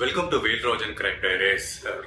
Welcome to Velrojan crime diaries.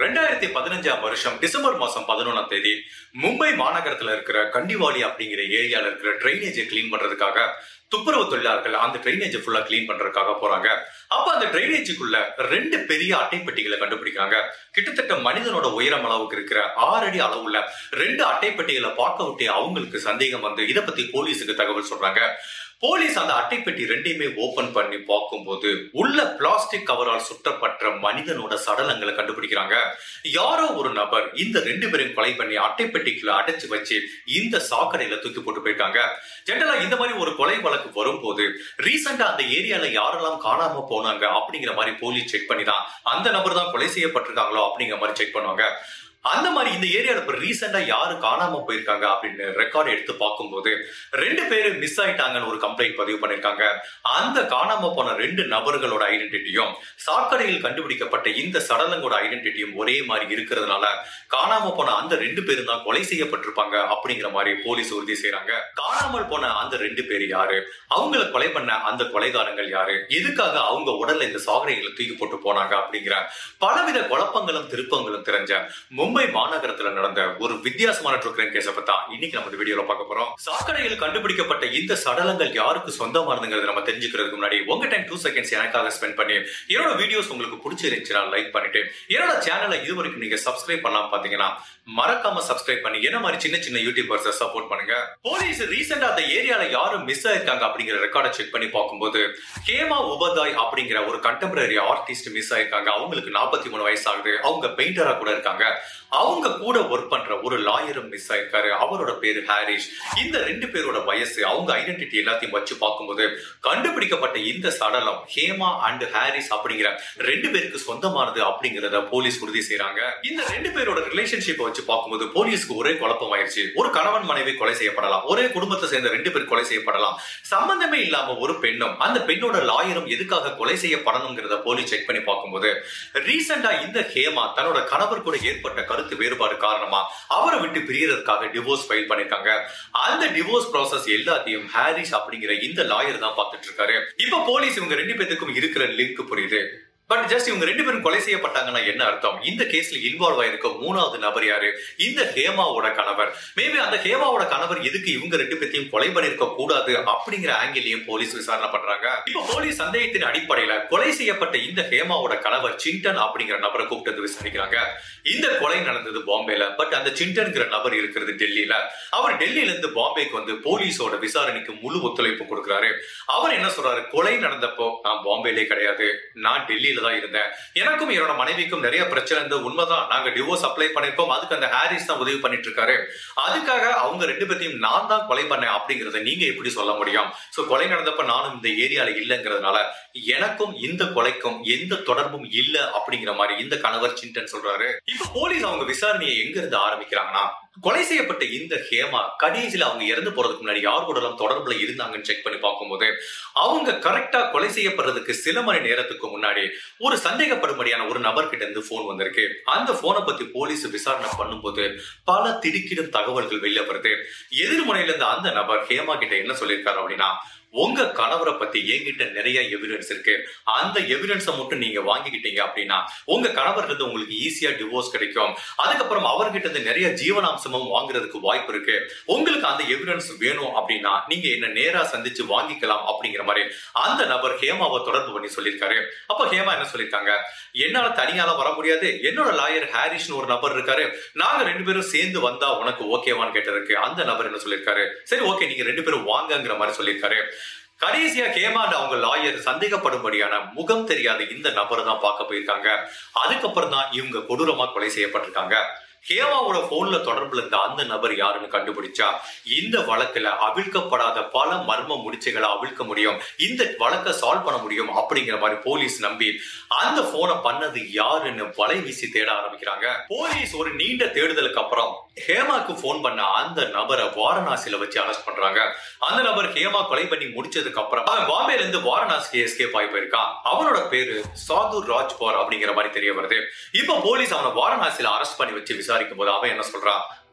2015 வருஷம் December மாசம் 11ஆம் தேதி மும்பை மாநகரத்துல இருக்கிற கண்டிவாலி அப்படிங்கிற ஏரியால இருக்கிற ட்ரைனேஜை கிளீன் பண்றதுக்காக துப்புரவு தொழிலாளர்கள் அந்த ட்ரைனேஜை ஃபுல்லா கிளீன் பண்றதுக்காக போறாங்க. அப்ப அந்த ட்ரைனேஜுக்குள்ள 2 பெரிய அட்டைப்பெட்டிகளை கண்டுபிடிக்கிறாங்க. கிட்டத்தட்ட மனிதனோட உயரம் அளவுக்கு இருக்கிற 6 அடி அளவுள்ள 2 அட்டைப்பெட்டிகளை பார்க்க விட்டு அவங்களுக்கு சந்தேகம் வந்து இதை பத்தி போலீஸுக்கு தகவல் சொல்றாங்க. போலீஸ் அந்த அட்டைப்பெட்டி 2யுமே ஓபன் பண்ணி பார்க்கும்போது உள்ள பிளாஸ்டிக் கவரால் சுற்றப்பட்ட மனிதனோட சடலங்களை கண்டுபிடிக்கிறாங்க. யாரோ ஒரு நபர் இந்த 2 பேரையும் கொலை பண்ணி அட்டைப்பெட்டிக்குள்ள அடைச்சு வச்சு இந்த சாக்கடையில தூக்கி போட்டு போயிருக்காங்க. ஜெனரலா இந்த மாதிரி ஒரு கொலை வழக்கு வரும்போது ரீசெண்டா அந்த ஏரியால யாரெல்லாம் காணாம போனாங்க அப்படிங்கிற மாதிரி போலீஸ் செக் பண்ணி தான் அந்த நபர் தான் கொலை செய்யப்பட்டிருக்காங்களோ அப்படிங்கிற மாதிரி செக் பண்ணுவாங்க. அந்த மாதிரி இந்த ஏரியால இப்ப ரீசெண்டா யாரு காணாம போயிருக்காங்க அப்படின்னு ரெக்கார்ட் எடுத்து பார்க்கும்போது 2 பேரு மிஸ் ஆயிட்டாங்கன்னு ஒரு கம்ப்ளைண்ட் பதிவு பண்ணிருக்காங்க. அந்த காணாம போன 2 நபர்களோட ஐடென்டிட்டியும் சாக்கடையில் கண்டுபிடிக்கப்பட்ட இந்த சடலங்களோட ஐடென்டிட்டியும் ஒரே மாதிரி இருக்கிறதுனால காணாம போன அந்த 2 பேரும் தான் கொலை செய்யப்பட்டிருப்பாங்க அப்படிங்கிற மாதிரி போலீஸ் உறுதி செய்யறாங்க. காணாமல் போன அந்த 2 பேர் யாரு, அவங்களை கொலை பண்ண அந்த கொலைகாரங்கள் யாரு, எதுக்காக அவங்க உடல்ல இந்த சாக்கடைகளை தூக்கி போட்டு போனாங்க அப்படிங்கிற பலவித குழப்பங்களும் திருப்பங்களும் தெரிஞ்ச மும்பை மாநகரத்துல நடந்த ஒரு வித்தியாசமான ட்ரூ கிரைம் கேஸை பத்தி இன்னைக்கு நம்ம இந்த வீடியோல பார்க்க போறோம். சாக்கடையில் கண்டுபிடிக்கப்பட்ட இந்த சடலங்கள் யாருக்கு சொந்தமானதுங்கிறது நம்ம தெரிஞ்சுக்கிறதுக்கு முன்னாடி உங்க டைம் 2 செகண்ட்ஸ் எனக்காக ஸ்பெண்ட் பண்ணி என்னோட வீடியோஸ் உங்களுக்கு பிடிச்சிருந்துச்சுன்னா லைக் பண்ணிட்டு என்னோட சேனலை இதுவரைக்கும் நீங்க சப்ஸ்கிரைப் பண்ணலாம் பாத்தீங்கன்னா மறக்காம சப்ஸ்கிரைப் பண்ணி என்ன மாதிரி சின்ன சின்ன யூடியூபர்ஸ் சப்போர்ட் பண்ணுங்க. போலீஸ் ரீசெண்டா அந்த ஏரியால யாரும் மிஸ் ஆயிருக்காங்க அப்படிங்கிற ரெக்கார்டை செக் பண்ணி பார்க்கும்போது ஹேமா உபாத்யாய் அப்படிங்கிற ஒரு கண்டெம்பரரி ஆர்டிஸ்ட் மிஸ் ஆயிருக்காங்க. அவங்களுக்கு 43 வயசு ஆகுது. அவங்க பெயிண்டரா கூட இருக்காங்க. அவங்க கூட ஒர்க் பண்ற ஒரு லாயரும் மிஸ் ஆயிருக்காரு. அவரோட பேரு ஹாரிஷ். இந்த 2 பேரோட வயசு, அவங்க ஐடென்டிட்டி எல்லாத்தையும் வச்சு பார்க்கும்போது கண்டுபிடிக்கப்பட்ட இந்த சடலம் ஹேமா அண்ட் ஹாரிஸ் அப்படிங்கிற 2 பேருக்கு சொந்தமானது அப்படிங்கறத போலீஸ் உறுதி செய்யறாங்க. இந்த 2 பேரோட ரிலேஷன்ஷிப் வச்சு பார்க்கும்போது போலீஸ்க்கு ஒரே குழப்பம் ஆயிடுச்சு. ஒரு கணவன் மனைவி கொலை செய்யப்படலாம், ஒரே குடும்பத்தை சேர்ந்த 2 பேர் கொலை செய்யப்படலாம், சம்பந்தமே இல்லாம ஒரு பெண்ணும் அந்த பெண்ணோட லாயரும் எதுக்காக கொலை செய்யப்படணுங்கிறத போலீஸ் செக் பண்ணி பார்க்கும்போது ரீசெண்டா இந்த ஹேமா தன்னோட கணவர் கூட ஏற்பட்ட கருத்து வேறுபாடு காரணமா அவரை விட்டு பிரியறதுக்காக டிவோர்ஸ் ஃபைல் பண்ணிருக்காங்க. அந்த டிவோர்ஸ் ப்ராசஸ் எல்லாத்தையும் ஹாரிஸ் அப்படிங்கிற இந்த லாயர் தான் பார்த்துட்டு இருக்காரு. இப்ப போலீஸ் இவங்க 2 பேத்துக்கும் இருக்கிற லிங்க் புரியுது. பட் ஜஸ்ட் இவங்க 2 பேரும் கொலை செய்யப்பட்டாங்கன்னா என்ன அர்த்தம்? இந்த கேஸ்ல இன்வால்வ் ஆயிருக்க 3வது நபர் யாரு? இந்த ஹேமாவோட கணவர். மேபி அந்த ஹேமாவோட கணவர் எதுக்கு இவங்க 2 பேத்தையும் கொலை பண்ணிருக்க கூடாது அப்படிங்கிற ஆங்கிலையும் போலீஸ் விசாரணை பண்றாங்க. இப்ப போலீஸ் சந்தேகத்தின் அடிப்படையில கொலை செய்யப்பட்ட இந்த ஹேமாவோட கணவர் சிண்டன் அப்படிங்கிற நபரை கூப்பிட்டு விசாரிக்கிறாங்க. இந்த கொலை நடந்தது பாம்பேல. பட் அந்த சிண்டன்ங்கிற நபர் இருக்கிறது டெல்லியில. அவர் டெல்லியில இருந்து பாம்பேக்கு வந்து போலீஸோட விசாரணைக்கு முழு ஒத்துழைப்பு கொடுக்கிறாரு. அவர் என்ன சொல்றாரு? கொலை நடந்தப்போ நான் பாம்பேலே கிடையாது, நான் டெல்லியில தான் இருந்தேன். எனக்கும் என்னோட மனைவிக்கும் நிறைய பிரச்சனை இருந்தது, உண்மைதான். நாங்க டிவோர்ஸ் அப்ளை பண்ணிருக்கோம். அதுக்கு அந்த ஹாரிஸ் தான் உதவி பண்ணிட்டு இருக்காரு. அதுக்காக அவங்க 2 பேத்தையும் நான் தான் கொலை பண்ணேன் அப்படிங்கறத நீங்க எப்படி சொல்ல முடியும்? சோ கொலை நடந்தப்ப நானும் இந்த ஏரியால இல்லங்கிறதுனால எனக்கும் இந்த கொலைக்கும் எந்த தொடர்பும் இல்ல அப்படிங்கிற மாதிரி இந்த கணவர் சிண்டன் சொல்றாரு. இப்ப போலீஸ் அவங்க விசாரணையை எங்க இருந்து ஆரம்பிக்கிறாங்கன்னா, கொலை செய்யப்பட்ட இந்த ஹேமா கடைசியில அவங்க இறந்து போறதுக்கு முன்னாடி யார் கூட தொடர்புல இருந்தாங்கன்னு செக் பண்ணி பார்க்கும்போது அவங்க கரெக்டா கொலை செய்யப்படுறதுக்கு சில மணி நேரத்துக்கு முன்னாடி ஒரு சந்தேகப்படும்படியான ஒரு நபர்கிட்ட இருந்து போன் வந்திருக்கு. அந்த போனை பத்தி போலீஸ் விசாரணை பண்ணும்போது பல திடுக்கிடும் தகவல்கள் வெளியே வருது. எதிர்முனையில இருந்து அந்த நபர் ஹேமா கிட்ட என்ன சொல்லியிருக்காரு அப்படின்னா, உங்க கணவரை பத்தி என்கிட்ட நிறைய எவிடன்ஸ் இருக்கு. அந்த எவிடன்ஸை மட்டும் நீங்க வாங்கிக்கிட்டீங்க அப்படின்னா உங்க கணவர் இருந்து உங்களுக்கு ஈஸியா டிவோர்ஸ் கிடைக்கும். அதுக்கப்புறம் அவர்கிட்ட இருந்து நிறைய ஜீவனாம்சமும் வாங்குறதுக்கு வாய்ப்பு இருக்கு. உங்களுக்கு அந்த எவிடன்ஸ் வேணும் அப்படின்னா நீங்க என்ன நேரா சந்திச்சு வாங்கிக்கலாம் அப்படிங்கிற மாதிரி அந்த நபர் ஹேமாவை தொடர்பு பண்ணி சொல்லியிருக்காரு. அப்ப ஹேமா என்ன சொல்லியிருக்காங்க? என்னால தனியால வர முடியாது, என்னோட லாயர் ஹாரிஷ்னு ஒரு நபர் இருக்காரு, நாங்க 2 பேரும் சேர்ந்து வந்தா உனக்கு ஓகேவான்னு கேட்டதுக்கு அந்த நபர் என்ன சொல்லியிருக்காரு? சரி ஓகே, நீங்க 2 பேரும் வாங்கங்கிற மாதிரி சொல்லியிருக்காரு. கடைசியா ஹேமா அவங்க லாயர் சந்தேகப்படும்படியான முகம் தெரியாத இந்த நபரை தான் பார்க்க போயிருக்காங்க. அதுக்கப்புறம் தான் இவங்க கொடூரமா கொலை செய்யப்பட்டிருக்காங்க. ஹேமாவோட போன்ல தொடர்புல இருந்த அந்த நபர் யாருன்னு கண்டுபிடிச்சா இந்த வழக்குல அவிழ்க்கப்படாத பல மர்ம முடிச்சுகளை அவிழ்க்க முடியும், இந்த வழக்கை சால்வ் பண்ண முடியும் அப்படிங்கிற மாதிரி போலீஸ் நம்பி அந்த போனை பண்ணது யாருன்னு வலை வீசி தேட ஆரம்பிக்கிறாங்க. போலீஸ் ஒரு நீண்ட தேடுதலுக்கு அப்புறம் ஹேமாக்கு போன் பண்ண அந்த நபரை வாரணாசியில வச்சு அரெஸ்ட் பண்றாங்க. அந்த நபர் ஹேமா கொலை பண்ணி முடிச்சதுக்கு அப்புறம் அவன் பாம்பேல இருந்து வாரணாசிக்கு எஸ்கேப் ஆகி போயிருக்கான். அவனோட பேரு சாதுர் ராஜ்போர் அப்படிங்கிற மாதிரி தெரிய வருது. இப்ப போலீஸ் அவனை வாரணாசியில அரெஸ்ட் பண்ணி வச்சு விசாரிக்கும் போது அவன் என்ன சொல்றான்?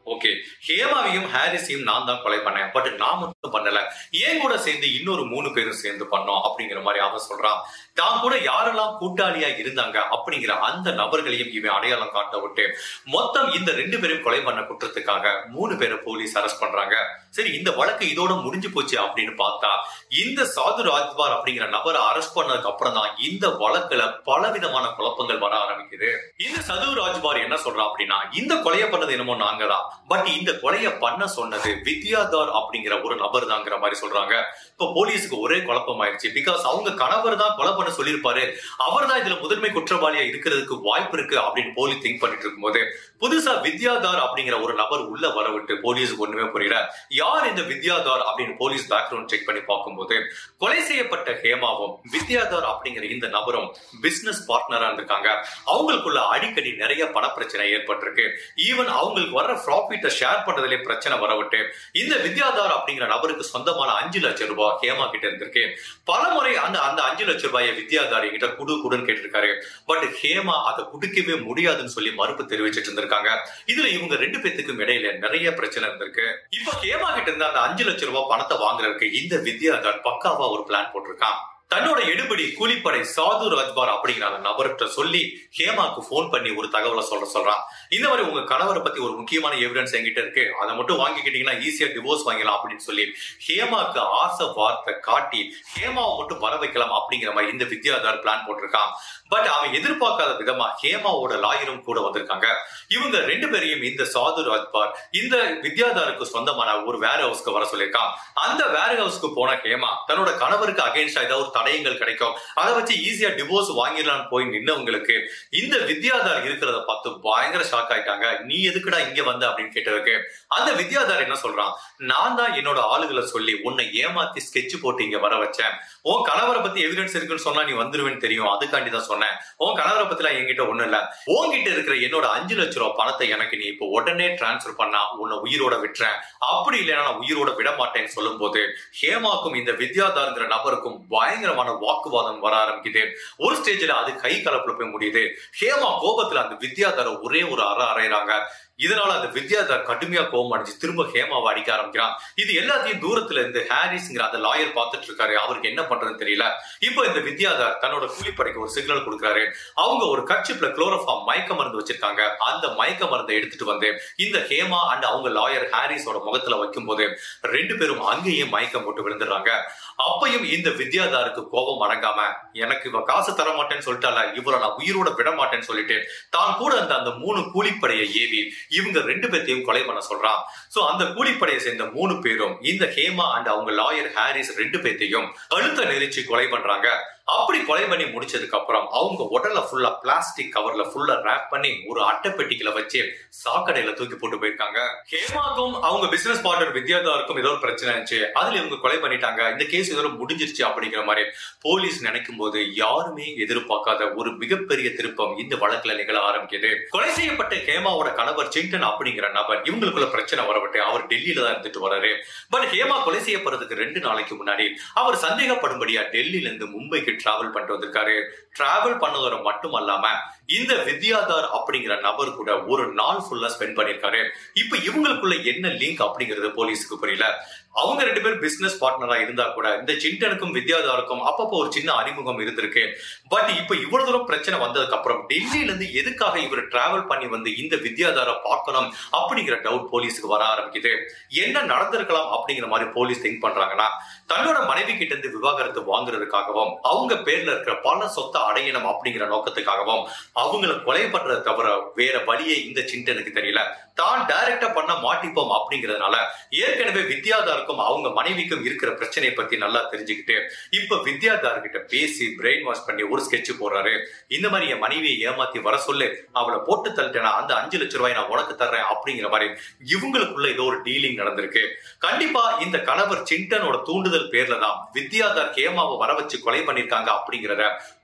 ஓகே, ஹேமாவையும் ஹாரிஸையும் நான் தான் கொலை பண்ணேன், பட் நான் மட்டும் பண்ணல, ஏன் கூட சேர்ந்து இன்னொரு 3 பேரும் சேர்ந்து பண்ணோம் அப்படிங்கிற மாதிரி அவன் சொல்றான். தான் கூட யாரெல்லாம் கூட்டாளியா இருந்தாங்க அப்படிங்கிற அந்த நபர்களையும் இவன் அடையாளம் காட்ட விட்டு மொத்தம் இந்த 2 பேரும் கொலை பண்ண குற்றத்துக்காக 3 பேரை போலீஸ் அரெஸ்ட் பண்றாங்க. சரி, இந்த வழக்கு இதோட முடிஞ்சு போச்சு அப்படின்னு பார்த்தா இந்த சாது ராஜ்பார் அப்படிங்கிற நபரை அரெஸ்ட் பண்ணதுக்கு அப்புறம் தான் இந்த வழக்குல பலவிதமான குழப்பங்கள் வர ஆரம்பிக்குது. இந்த சது ராஜ்பார் என்ன சொல்றான் அப்படின்னா, இந்த கொலையை பண்ணது என்னமோ நாங்க தான், பட் இந்த கொலையை பண்ண சொன்னது வித்யாதார் அப்படிங்கிற ஒரு நபர் தாங்கிற மாதிரி சொல்றாங்க. இப்ப போலீஸுக்கு ஒரே குழப்பம் ஆயிடுச்சு. பிகாஸ் அவங்க கணவர் தான் கொலை பண்ண சொல்லியிருப்பாரு, அவர் தான் இதுல முதன்மை குற்றவாளியா இருக்கிறதுக்கு வாய்ப்பு இருக்கு அப்படின்னு போலீஸ் திங்க் பண்ணிட்டு இருக்கும்போது புதுசா வித்யாதார் அப்படிங்கிற ஒரு நபர் உள்ள வரவிட்டு போலீஸுக்கு ஒண்ணுமே புரியல. யார் இந்த வித்யாதார் அப்படின்னு போலீஸ் பேக்ரவுண்ட் செக் பண்ணி பார்க்கும்போது கொலை செய்யப்பட்ட ஹேமாவும் வித்யாதார் அப்படிங்கிற இந்த நபரும் பிசினஸ் பார்ட்னரா இருந்திருக்காங்க. அவங்களுக்குள்ள அடிக்கடி நிறைய பண பிரச்சனை ஏற்பட்டிருக்கு. ஈவன் அவங்களுக்கு வர்ற ப்ராஃபிட்டை ஷேர் பண்றதுல பிரச்சனை வரவிட்டு இந்த வித்யாதார் அப்படிங்கிற நபருக்கு சொந்தமான 5 லட்சம் ரூபாய் ஹேமா கிட்ட இருந்திருக்கு. பல முறை அந்த 5 லட்சம் ரூபாயை வித்யாதார் கிட்ட குடுன்னு கேட்டிருக்காரு. பட் ஹேமா அதை குடுக்கவே முடியாதுன்னு சொல்லி மறுப்பு தெரிவிச்சிட்டு இருந்திருக்காங்க. இதுல இவங்க 2 பேத்துக்கும் இடையில நிறைய பிரச்சனை இருந்திருக்கு. இப்ப ஹேமா கிட்ட இருந்து அந்த 5 லட்சம் ரூபாய் பணத்தை வாங்குறதுக்கு இந்த வித்யாதார் பக்காவா ஒரு பிளான் போட்டிருக்கான். தன்னோட எடுபடி கூலிப்படை சாது ராஜ்பார் அப்படிங்கிற அந்த நபர்கிட்ட சொல்லி ஹேமாக்கு போன் பண்ணி ஒரு தகவலை சொல்றான். இந்த மாதிரி உங்க கணவரை பத்தி ஒரு முக்கியமான எவிடன்ஸ் என்கிட்ட இருக்கு, அதை மட்டும் வாங்கிக்கிட்டீங்கன்னா ஈஸியா டிவோர்ஸ் வாங்கலாம் அப்படின்னு சொல்லி ஹேமாக்கு ஆசை வார்த்தை காட்டி ஹேமாவை மட்டும் வர வைக்கலாம் அப்படிங்கிற மாதிரி இந்த வித்யாதார் பிளான் போட்டிருக்கான். பட் அவன் எதிர்பார்க்காத விதமா ஹேமாவோட லாயரும் கூட வந்திருக்காங்க. இவங்க 2 பேரையும் இந்த சாது ராஜ்பார் இந்த வித்யாதாருக்கு சொந்தமான ஒரு வேர் ஹவுஸ்க்கு வர சொல்லியிருக்கான். அந்த வேர் ஹவுஸ்க்கு போன ஹேமா தன்னோட கணவருக்கு அகைன்ஸ்டா ஏதாவது ஒரு தடயங்கள் கிடைக்கும், அதை வச்சு ஈஸியா டிவோர்ஸ் வாங்கிடலான்னு போய் நின்னவங்களுக்கு இந்த வித்யாதார் இருக்கிறத பார்த்து பயங்கர ஷாக் ஆயிட்டாங்க. நீ எதுக்குடா இங்க வந்த அப்படின்னு கேட்டதுக்கு அந்த வித்யாதார் என்ன சொல்றான், நான் தான் என்னோட ஆளுகளை சொல்லி உன்னை ஏமாத்தி ஸ்கெட்ச் போட்டு இங்க வர வச்சேன். உன் கணவரை பத்தி எவிடன்ஸ் இருக்குன்னு சொன்னா நீ வந்துருவேன்னு தெரியும், அதுக்காண்டி தான் சொன்னேன். உன் கணவரை பத்தி எல்லாம் என்கிட்ட ஒண்ணு இல்ல, உன்கிட்ட இருக்கிற என்னோட 5 லட்சம் ரூபாய் பணத்தை எனக்கு நீ இப்போ உடனே டிரான்ஸ்பர் பண்ணா உன்னை உயிரோட விட்டுறேன், அப்படி இல்லைன்னா நான் உயிரோட விட மாட்டேன்னு சொல்லும் போது ஹேமாக்கும் இந்த வித்யாதார்ங்கிற நபருக்கும் பயங்கரமான வாக்குவாதம் வர ஆரம்பிக்குது. ஒரு ஸ்டேஜ்ல அது கை கலப்புல போய் முடியுது. ஹேமா கோபத்துல அந்த வித்யாதார ஒரே ஒரு அறையிறாங்க. இதனால அந்த வித்யாதார் கடுமையா கோபம் அடைஞ்சு திரும்ப ஹேமாவை அடிக்க ஆரம்பிக்கிறான். இது எல்லாத்தையும் தூரத்துல இருந்து ஹாரிஸ்ங்கிற அந்த லாயர் பார்த்துட்டு இருக்காரு. அவருக்கு என்ன பண்றதுன்னு தெரியல. இப்போ இந்த வித்யாதார் தன்னோட கூலிப்படைக்கு ஒரு சிக்னல் கொடுக்குறாரு. அவங்க ஒரு கர்ச்சிப்ல குளோரோஃபார்ம் மயக்க மருந்து வச்சிருக்காங்க. அந்த மயக்க மருந்தை எடுத்துட்டு வந்து இந்த ஹேமா அண்ட் அவங்க லாயர் ஹாரிஸோட முகத்துல வைக்கும் போது 2 பேரும் அங்கேயே மயக்கம் போட்டு விழுந்துடுறாங்க. அப்பையும் இந்த வித்யாதாருக்கு கோபம் அடங்காம எனக்கு இவ காசு தர மாட்டேன்னு சொல்லிட்டால, இவரை நான் உயிரோட விட மாட்டேன்னு சொல்லிட்டு தான் கூட அந்த 3 கூலிப்படையை ஏவி இவங்க 2 பேர்த்தையும் கொலை பண்ண சொல்றான். சோ அந்த கூலிப்படையை சேர்ந்த 3 பேரும் இந்த ஹேமா அண்ட் அவங்க லாயர் ஹாரிஸ் 2 பேர்த்தையும் கழுத்தை நெரிச்சு கொலை பண்றாங்க. அப்படி கொலை பண்ணி முடிச்சதுக்கு அப்புறம் அவங்க உடல்ல ஃபுல்லா பிளாஸ்டிக் கவர்ல ஃபுல்லா ரேப் பண்ணி ஒரு அட்டைப்பெட்டிகளை வச்சு சாக்கடையில தூக்கி போட்டு போயிருக்காங்க. ஹேமாக்கும் அவங்க பிசினஸ் பார்ட்னர் வித்யாதாருக்கும் ஏதோ ஒரு பிரச்சனை இருந்துச்சு, அதுல இவங்க கொலை பண்ணிட்டாங்க, இந்த கேஸ் இதோட முடிஞ்சிருச்சு அப்படிங்கிற மாதிரி போலீஸ் நினைக்கும் போது யாருமே எதிர்பார்க்காத ஒரு மிகப்பெரிய திருப்பம் இந்த வழக்குல நிகழ ஆரம்பிக்குது. கொலை செய்யப்பட்ட ஹேமாவோட கணவர் சிங்டன் அப்படிங்கிற நபர் இவங்களுக்குள்ள பிரச்சனை வரவிட்டு அவர் டெல்லியில தான் இருந்துட்டு வர்றாரு. பட் ஹேமா கொலை செய்யப்படுறதுக்கு 2 நாளைக்கு முன்னாடி அவர் சந்தேகப்படும்படியா டெல்லியில இருந்து மும்பைக்கு டிராவல் பண்ணிட்டு வந்திருக்காரு. டிராவல் பண்ணதோட மட்டும் அல்லாம இந்த வித்யாதார் அப்படிங்கிற நபர் கூட ஒரு நாள் ஃபுல்லா ஸ்பெண்ட் பண்ணிருக்காரு. இப்ப இவங்களுக்குள்ள என்ன லிங்க் அப்படிங்கிறது போலீஸுக்கு புரியல. அவங்க 2 பேர் பிசினஸ் பார்ட்னரா இருந்தா கூட இந்த சிண்டனுக்கும் வித்யாதாருக்கும் அப்பப்போ ஒரு சின்ன அறிமுகம் இருந்திருக்கு. பட் இப்ப இவ்வளவு தூரம் பிரச்சனை வந்ததுக்கு அப்புறம் டெல்லியில இருந்து எதுக்காக இவர் டிராவல் பண்ணி வந்து இந்த வித்யாதார பார்க்கணும் அப்படிங்கிற டவுட் போலீஸுக்கு வர ஆரம்பிக்குது. என்ன நடந்திருக்கலாம் அப்படிங்கிற மாதிரி போலீஸ் திங்க் பண்றாங்கன்னா, தன்னோட மனைவி கிட்ட இருந்து விவாகரத்து வாங்குறதுக்காகவும் அவங்க பேர்ல இருக்கிற பல சொத்தை அடையணும் அப்படிங்கிற நோக்கத்துக்காகவும் அவங்களை கொலை பண்றதை தவிர வேற வழியே இந்த சிண்டனுக்கு தெரியல. தான் டைரக்டா பண்ண மாட்டிப்போம் அப்படிங்கறதுனால ஏற்கனவே வித்யாதாருக்கும் அவங்க மனைவிக்கும் இருக்கிற பிரச்சனையை பத்தி நல்லா தெரிஞ்சுக்கிட்டு இப்ப வித்யாதார் கிட்ட பேசி பிரெயின் வாஷ் பண்ணி ஒரு ஸ்கெட்ச் போடுறாரு. இந்த மாதிரி என் மனைவியை ஏமாத்தி வர சொல்லு, அவளை போட்டு தள்ளிட்டேனா அந்த 5 லட்சம் ரூபாய் நான் உனக்கு தர்றேன் அப்படிங்கிற மாதிரி இவங்களுக்குள்ள ஏதோ ஒரு டீலிங் நடந்திருக்கு. கண்டிப்பா இந்த கணவர் சிண்டனோட தூண்டுதல் பேர்ல தான் வித்யாதார் ஹேமாவை வர வச்சு கொலை பண்ணிருக்காங்க அப்படிங்கிறத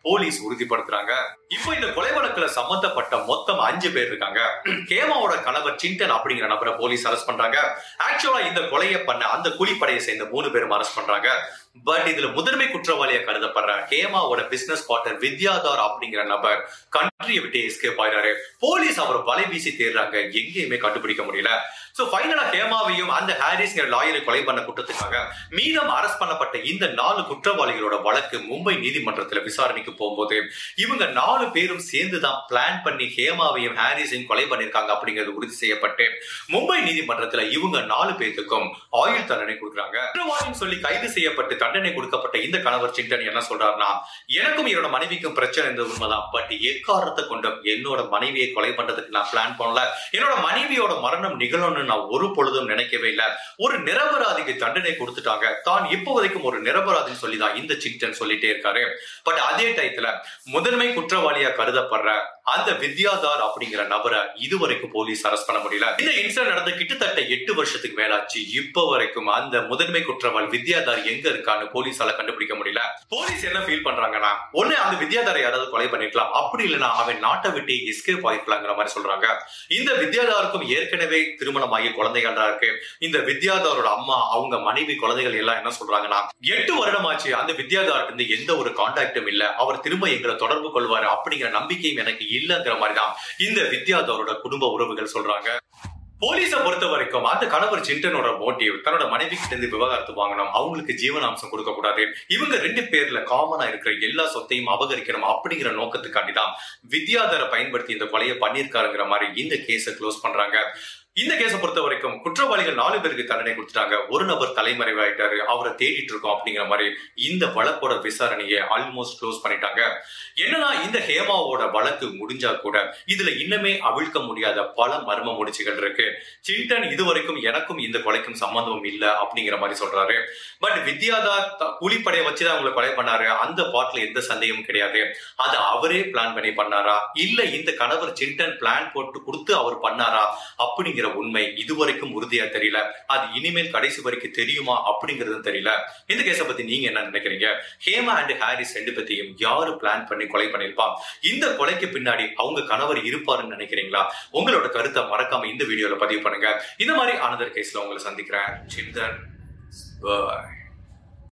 போலீஸ் உறுதிப்படுத்துறாங்க. இப்போ இந்த கொலை வழக்குல சம்பந்தப்பட்ட மொத்தம் 5 பேர் இருக்காங்க. ஹேமாவோட கணவர் சிண்டன் அப்படிங்கிற நபரை போலீஸ் அரெஸ்ட் பண்றாங்க. ஆக்சுவலா இந்த கொலையை பண்ண அந்த கூலிப்படையை சேர்ந்த 3 பேரும் அரெஸ்ட் பண்றாங்க. பட் இதுல முதன்மை குற்றவாளியா கருதப்படுற ஹேமாவோட பிசினஸ் பார்ட்னர் வித்யாதார் அப்படிங்கிற நபர் கண்ட்ரியை விட்டு எஸ்கேப் ஆயிறாரு. போலீஸ் அவரை வலை வீசி தேடுறாங்க, எங்கேயுமே கண்டுபிடிக்க முடியல. சோ ஃபைனலா ஹேமாவையும் அந்த ஹாரிஸ்ங்கிற லாயரை கொலை பண்ண குற்றத்துக்காக மீதம் அரெஸ்ட் பண்ணப்பட்ட இந்த 4 குற்றவாளிகளோட வழக்கு மும்பை நீதிமன்றத்துல விசாரணைக்கு போகும்போது இவங்க 4 பேரும் சேர்ந்துதான் பிளான் பண்ணி ஹேமாவையும் ஹாரிஸையும் கொலை பண்ணிருக்காங்க அப்படிங்கிறது உறுதி செய்யப்பட்டு மும்பை நீதிமன்றத்துல இவங்க 4 பேருக்கும் ஆயுள் தண்டனை கொடுக்குறாங்க. குற்றவாளின்னு சொல்லி கைது செய்யப்பட்டு தண்டனை கொடுக்கப்பட்ட இந்த கணவர் சிண்டன் என்ன சொல்றாருன்னா, எனக்கும் என்னோட மனைவிக்கும் பிரச்சனை இருந்தது உண்மைதான். பட் எக்காரணத்தை கொண்டும் என்னோட மனைவியை கொலை பண்றதுக்கு நான் பிளான் பண்ணல. என்னோட மனைவியோட மரணம் நிகழணும்னு நான் ஒரு பொழுதும் நினைக்கவே இல்லை. ஒரு நிரபராதிக்கு தண்டனை கொடுத்துட்டாங்க. தான் இப்போ வரைக்கும் ஒரு நிரபராதின்னு சொல்லிதான் இந்த சிண்டன் சொல்லிட்டே இருக்காரு. பட் அதே டயத்துல முதன்மை குற்றவாளியா கருதப்படுற அந்த வித்யாதார் அப்படிங்கிற நபரை இதுவரைக்கும் போலீஸ் அரெஸ்ட் பண்ண முடியல. இந்த இன்சிடென்ட் நடந்து கிட்டத்தட்ட 8 வருஷத்துக்கு மேலாச்சு. இப்போ வரைக்கும் அந்த முதன்மை குற்றவாளி வித்யாதார் எங்க இருக்கான்னு போலீஸால கண்டுபிடிக்க முடியல. போலீஸ் என்ன ஃபீல் பண்றாங்கன்னா, ஒண்ணு அந்த வித்யாதாரை யாராவது கொலை பண்ணிருக்கலாம், அப்படி இல்லைன்னா அவன் நாட்டை விட்டு எஸ்கேப் ஆயிருக்கலாங்கிற மாதிரி சொல்றாங்க. இந்த வித்யாதாருக்கும் ஏற்கனவே திருமணமாகி குழந்தைகள் தான் இருக்கு. இந்த வித்யாதாரோட அம்மா, அவங்க மனைவி, குழந்தைகள் எல்லாம் என்ன சொல்றாங்கன்னா, 8 வருடமாச்சு அந்த வித்யாதாருக்கு இருந்து எந்த ஒரு கான்டாக்டும் இல்ல, அவர் திரும்ப எங்களை தொடர்பு கொள்வாரு அப்படிங்கிற நம்பிக்கையும் எனக்கு இல்லங்கிற மாதிரிதான் இந்த வித்யாதாரோட குடும்ப உறவுகள் சொல்றாங்க. போலீஸ பொறுத்த வரைக்கும் அந்த கணவர் சிண்டனோட மோட்டிவ் தன்னோட மனைவி கிட்ட இருந்து விவகாரத்து வாங்கணும், அவங்களுக்கு ஜீவனாம்சம் கொடுக்க கூடாது, இவங்க 2 பேர்ல காமனா இருக்கிற எல்லா சொத்தையும் அபகரிக்கணும் அப்படிங்கிற நோக்கத்துக்காண்டிதான் வித்யாதரை பயன்படுத்தி இந்த கொலையை பண்ணிருக்காருங்கிற மாதிரி இந்த கேஸை க்ளோஸ் பண்றாங்க. இந்த கேஸை பொறுத்த வரைக்கும் குற்றவாளிகள் 4 பேருக்கு தண்டனை கொடுத்துட்டாங்க. ஒரு நபர் தலைமறைவாயிட்டாரு, அவரை தேடிட்டு இருக்கோம் அப்படிங்கிற மாதிரி இந்த வழக்கோட விசாரணையை ஆல்மோஸ்ட் க்ளோஸ் பண்ணிட்டாங்க. என்னன்னா இந்த ஹேமாவோட வழக்கு முடிஞ்சா கூட இதுல இன்னுமே அவிழ்க்க முடியாத பல மர்ம முடிச்சுகள் இருக்கு. சிண்டன் இதுவரைக்கும் எனக்கும் இந்த கொலைக்கும் சம்பந்தமும் இல்ல அப்படிங்கிற மாதிரி சொல்றாரு. பட் வித்யாதார் கூலிப்படையை வச்சுதான் அவங்களை கொலை பண்ணாரு, அந்த பாட்ல எந்த சந்தேகமும் கிடையாது. அதை அவரே பிளான் பண்ணி பண்ணாரா, இல்ல இந்த கணவர் சிண்டன் பிளான் போட்டு கொடுத்து அவர் பண்ணாரா அப்படிங்கிற உண்மை இதுவரைக்கும் உறுதியா தெரியல. அது இனிமேல் கடைசி வரைக்கும் தெரியுமா அப்படிங்கறதும் தெரியல. இந்த கேஸை பத்தி நீங்க என்ன நினைக்கிறீங்க? ஹேமா அண்ட் ஹாரிஸ் 2 பத்தியும் யாரு பிளான் பண்ணி கொலை பண்ணிருப்பான்? இந்த கொலைக்கு பின்னாடி அவங்க கணவர் இருப்பாருன்னு நினைக்கிறீங்களா? உங்களோட கருத்தை மறக்காம இந்த வீடியோல பதிவு பண்ணுங்க. இந்த மாதிரி அனதர் கேஸ்ல உங்களை சந்திக்கிறேன். சிந்தன் பாய்.